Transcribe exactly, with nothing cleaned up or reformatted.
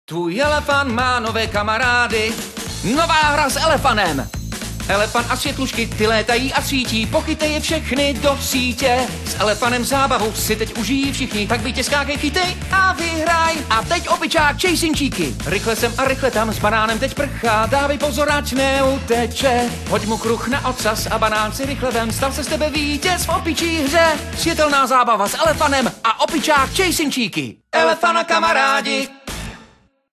Tvůj elefant má nové kamarády. Nová hra s elefanem. Elefant a světlušky, ty létají a svítí, pochytej je všechny do sítě. S elefanem zábavu si teď užijí všichni, tak vytěskákej, chytej a vyhraj. A teď opičák, čejsinčíky. Rychle sem a rychle tam, s banánem teď prchá, dávej pozor, ať neuteče. Hoď mu kruh na ocas a banán si rychle vem, stal se z tebe vítěz v opičí hře. Světelná zábava s elefanem a opičák, čejsinčíky. Elefant a kamarádi.